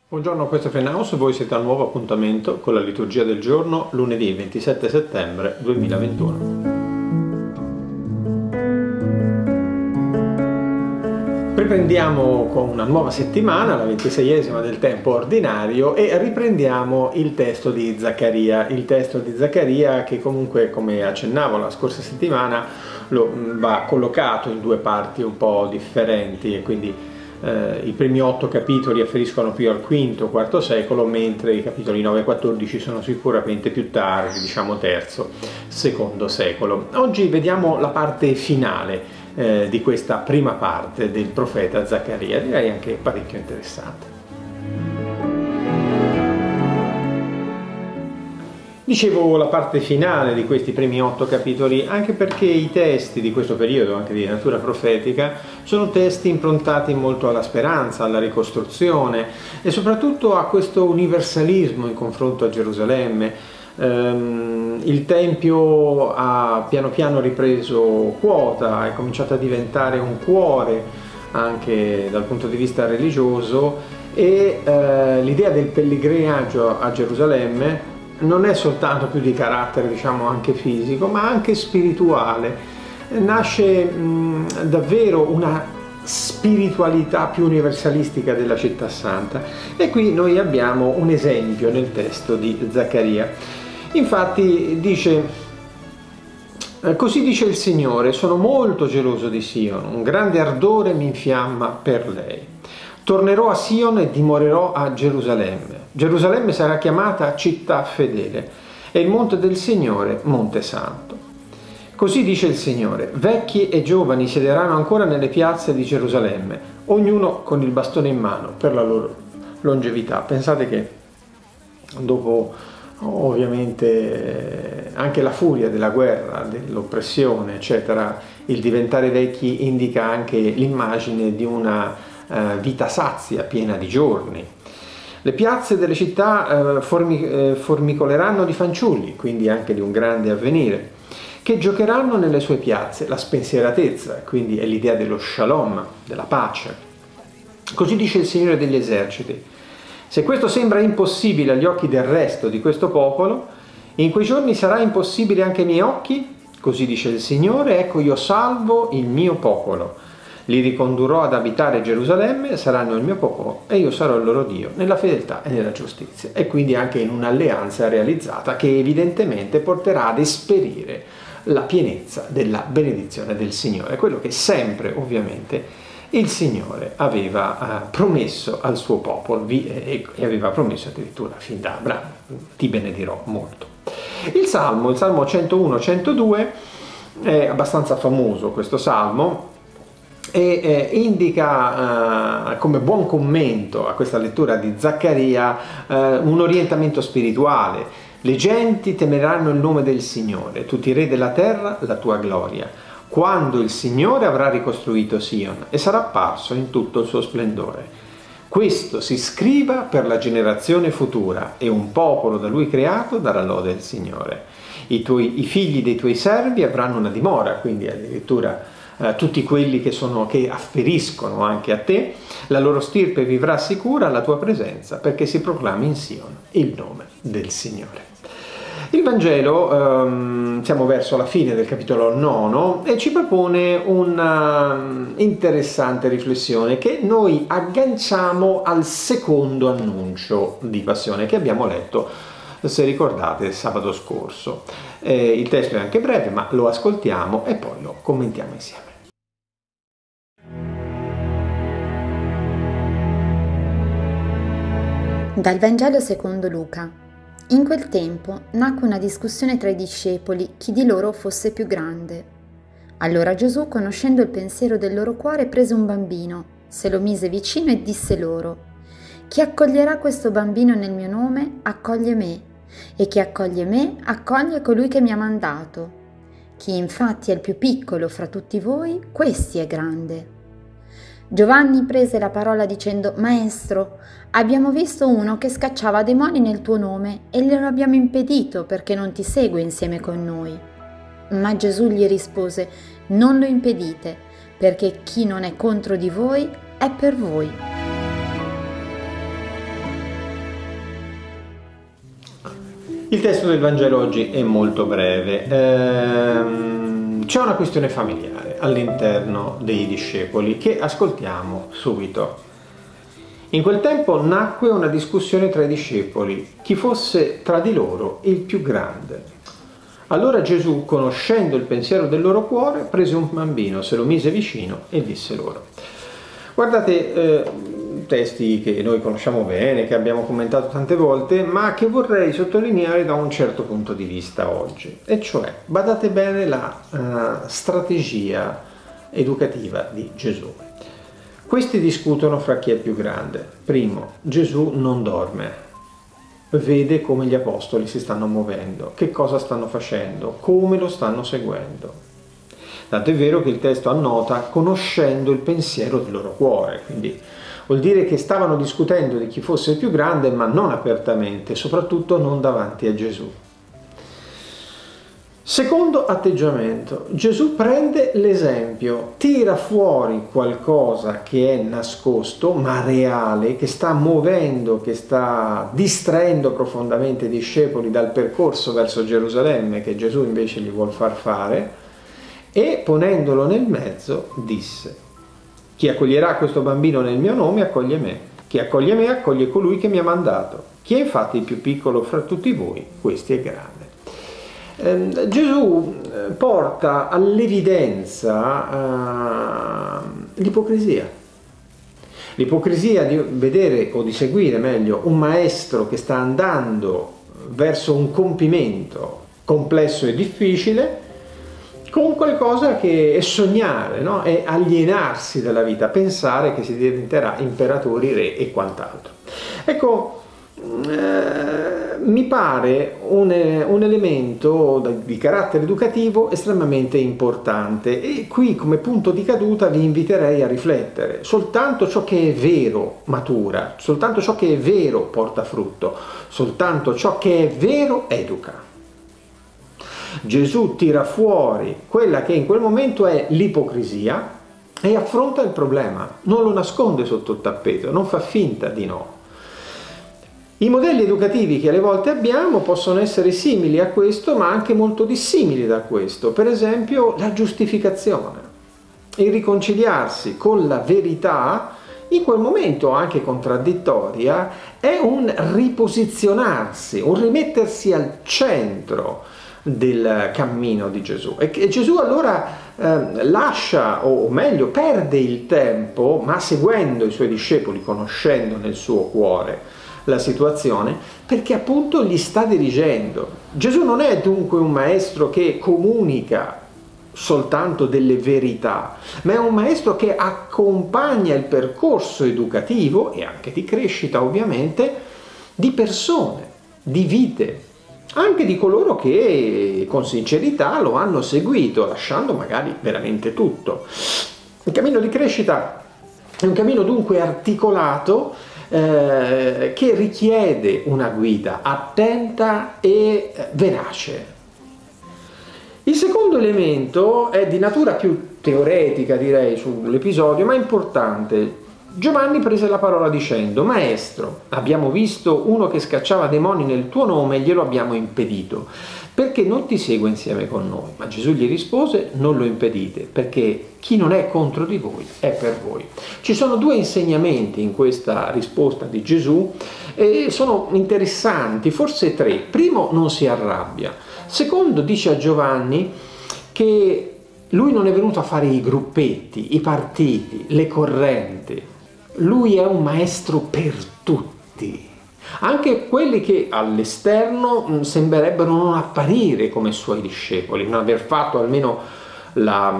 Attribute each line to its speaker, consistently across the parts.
Speaker 1: Buongiorno, questo è Frenaus, voi siete al nuovo appuntamento con la liturgia del giorno, lunedì 27 settembre 2021. Riprendiamo con una nuova settimana, la 26esima del tempo ordinario, e riprendiamo il testo di Zaccaria. Il testo di Zaccaria che comunque, come accennavo la scorsa settimana, va collocato in due parti un po' differenti, e quindi i primi 8 capitoli afferiscono più al V-IV secolo, mentre i capitoli 9 e 14 sono sicuramente più tardi, diciamo III-II secolo. Oggi vediamo la parte finale di questa prima parte del profeta Zaccaria, direi anche parecchio interessante. Dicevo la parte finale di questi primi 8 capitoli anche perché i testi di questo periodo, anche di natura profetica, sono testi improntati molto alla speranza, alla ricostruzione e soprattutto a questo universalismo in confronto a Gerusalemme. Il Tempio ha piano piano ripreso quota, è cominciato a diventare un cuore anche dal punto di vista religioso, e l'idea del pellegrinaggio a Gerusalemme non è soltanto più di carattere, diciamo, anche fisico, ma anche spirituale. Nasce davvero una spiritualità più universalistica della città santa, e qui noi abbiamo un esempio nel testo di Zaccaria. Infatti dice: così dice il Signore, sono molto geloso di Sion, un grande ardore mi infiamma per lei. Tornerò a Sion e dimorerò a Gerusalemme. Gerusalemme sarà chiamata città fedele e il monte del Signore, monte santo. Così dice il Signore, vecchi e giovani siederanno ancora nelle piazze di Gerusalemme, ognuno con il bastone in mano per la loro longevità. Pensate che dopo ovviamente anche la furia della guerra, dell'oppressione, eccetera, il diventare vecchi indica anche l'immagine di una vita sazia, piena di giorni. Le piazze delle città formicoleranno di fanciulli, quindi anche di un grande avvenire, che giocheranno nelle sue piazze. La spensieratezza, quindi è l'idea dello shalom, della pace. Così dice il Signore degli eserciti. Se questo sembra impossibile agli occhi del resto di questo popolo, in quei giorni sarà impossibile anche ai miei occhi, così dice il Signore, ecco io salvo il mio popolo. Li ricondurrò ad abitare Gerusalemme, saranno il mio popolo e io sarò il loro Dio nella fedeltà e nella giustizia. E quindi anche in un'alleanza realizzata che evidentemente porterà ad esperire la pienezza della benedizione del Signore, quello che sempre ovviamente il Signore aveva promesso al suo popolo e aveva promesso addirittura fin da Abramo: ti benedirò molto. Il Salmo 101-102 è abbastanza famoso questo Salmo, e indica come buon commento a questa lettura di Zaccaria un orientamento spirituale. Le genti temeranno il nome del Signore, tutti i re della terra la tua gloria, quando il Signore avrà ricostruito Sion e sarà apparso in tutto il suo splendore. Questo si scriva per la generazione futura, e un popolo da lui creato darà lode al Signore. I figli dei tuoi servi avranno una dimora, quindi addirittura tutti quelli che afferiscono anche a te, la loro stirpe vivrà sicura alla tua presenza, perché si proclami in Sion il nome del Signore. Il Vangelo, siamo verso la fine del capitolo 9, e ci propone una interessante riflessione che noi agganciamo al secondo annuncio di passione che abbiamo letto, se ricordate, sabato scorso. Il testo è anche breve, ma lo ascoltiamo e poi lo commentiamo insieme.
Speaker 2: Dal Vangelo secondo Luca. In quel tempo nacque una discussione tra i discepoli chi di loro fosse più grande. Allora Gesù, conoscendo il pensiero del loro cuore, prese un bambino, se lo mise vicino e disse loro: chi accoglierà questo bambino nel mio nome accoglie me, e chi accoglie me accoglie colui che mi ha mandato. Chi infatti è il più piccolo fra tutti voi, questi è grande. Giovanni prese la parola dicendo: Maestro, abbiamo visto uno che scacciava demoni nel tuo nome e glielo abbiamo impedito perché non ti segue insieme con noi. Ma Gesù gli rispose: non lo impedite, perché chi non è contro di voi è per voi.
Speaker 1: Il testo del Vangelo oggi è molto breve. C'è una questione familiare all'interno dei discepoli che ascoltiamo subito. In quel tempo nacque una discussione tra i discepoli, chi fosse tra di loro il più grande. Allora Gesù, conoscendo il pensiero del loro cuore, prese un bambino, se lo mise vicino e disse loro. Guardate, testi che noi conosciamo bene, che abbiamo commentato tante volte, ma che vorrei sottolineare da un certo punto di vista oggi. E cioè, badate bene la strategia educativa di Gesù. Questi discutono fra chi è più grande. Primo, Gesù non dorme, vede come gli apostoli si stanno muovendo, che cosa stanno facendo, come lo stanno seguendo. Tanto è vero che il testo annota conoscendo il pensiero del loro cuore, quindi vuol dire che stavano discutendo di chi fosse il più grande, ma non apertamente, soprattutto non davanti a Gesù. Secondo atteggiamento, Gesù prende l'esempio, tira fuori qualcosa che è nascosto, ma reale, che sta muovendo, che sta distraendo profondamente i discepoli dal percorso verso Gerusalemme, che Gesù invece gli vuol far fare, e ponendolo nel mezzo disse: chi accoglierà questo bambino nel mio nome accoglie me, chi accoglie me accoglie colui che mi ha mandato, chi è infatti il più piccolo fra tutti voi, questi è grande. Gesù porta all'evidenza l'ipocrisia di vedere o di seguire meglio un maestro che sta andando verso un compimento complesso e difficile con qualcosa che è sognare, no? È alienarsi dalla vita, pensare che si diventerà imperatori, re e quant'altro. Ecco, mi pare un elemento di carattere educativo estremamente importante e qui come punto di caduta vi inviterei a riflettere. Soltanto ciò che è vero matura, soltanto ciò che è vero porta frutto, soltanto ciò che è vero educa. Gesù tira fuori quella che in quel momento è l'ipocrisia e affronta il problema, non lo nasconde sotto il tappeto, non fa finta di no. I modelli educativi che alle volte abbiamo possono essere simili a questo, ma anche molto dissimili da questo. Per esempio, la giustificazione, il riconciliarsi con la verità, in quel momento anche contraddittoria, è un riposizionarsi, un rimettersi al centro del cammino di Gesù. E Gesù allora lascia, o meglio, perde il tempo, ma seguendo i suoi discepoli, conoscendo nel suo cuore la situazione, perché appunto li sta dirigendo. Gesù non è dunque un maestro che comunica soltanto delle verità, ma è un maestro che accompagna il percorso educativo e anche di crescita ovviamente di persone, di vite, anche di coloro che con sincerità lo hanno seguito, lasciando magari veramente tutto. Il cammino di crescita è un cammino dunque articolato che richiede una guida attenta e verace. Il secondo elemento è di natura più teoretica, direi, sull'episodio, ma importante. Giovanni prese la parola dicendo: Maestro, abbiamo visto uno che scacciava demoni nel tuo nome e glielo abbiamo impedito, perché non ti segue insieme con noi. Ma Gesù gli rispose: non lo impedite, perché chi non è contro di voi è per voi. Ci sono due insegnamenti in questa risposta di Gesù e sono interessanti, forse tre. Primo, non si arrabbia. Secondo, dice a Giovanni che lui non è venuto a fare i gruppetti, i partiti, le correnti. Lui è un maestro per tutti, anche quelli che all'esterno sembrerebbero non apparire come suoi discepoli, non aver fatto almeno la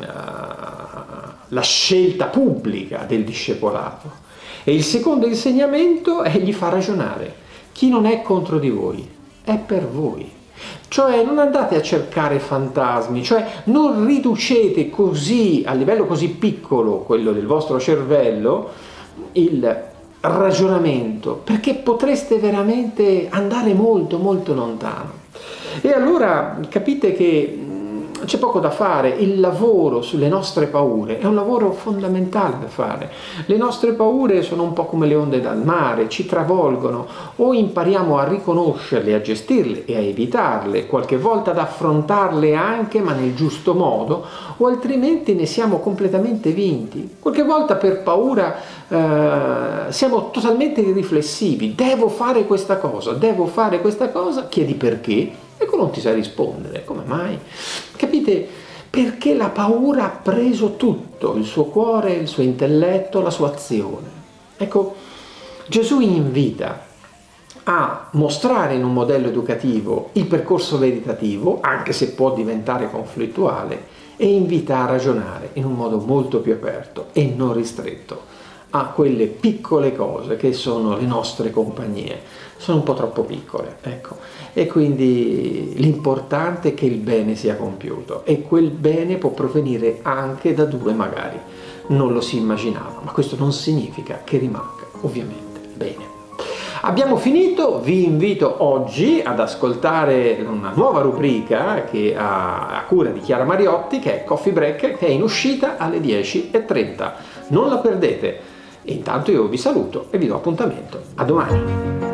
Speaker 1: scelta pubblica del discepolato. E il secondo insegnamento gli fa ragionare: chi non è contro di voi è per voi. Cioè non andate a cercare fantasmi, cioè non riducete così, a livello così piccolo, quello del vostro cervello, il ragionamento, perché potreste veramente andare molto molto lontano. E allora capite che c'è poco da fare. Il lavoro sulle nostre paure è un lavoro fondamentale da fare. Le nostre paure sono un po' come le onde dal mare, ci travolgono, o impariamo a riconoscerle, a gestirle e a evitarle, qualche volta ad affrontarle anche, ma nel giusto modo, o altrimenti ne siamo completamente vinti. Qualche volta per paura siamo totalmente irriflessivi. Devo fare questa cosa, chiedi perché, ecco, non ti sai rispondere. Come mai? Capite? Perché la paura ha preso tutto, il suo cuore, il suo intelletto, la sua azione. Ecco, Gesù invita a mostrare in un modello educativo il percorso veritativo, anche se può diventare conflittuale, e invita a ragionare in un modo molto più aperto e non ristretto a quelle piccole cose che sono le nostre compagnie. Sono un po' troppo piccole, ecco, e quindi l'importante è che il bene sia compiuto, e quel bene può provenire anche da dove magari non lo si immaginava, ma questo non significa che rimanga ovviamente bene. Abbiamo finito, vi invito oggi ad ascoltare una nuova rubrica che a cura di Chiara Mariotti, che è Coffee Break, che è in uscita alle 10:30. Non la perdete. E intanto io vi saluto e vi do appuntamento a domani.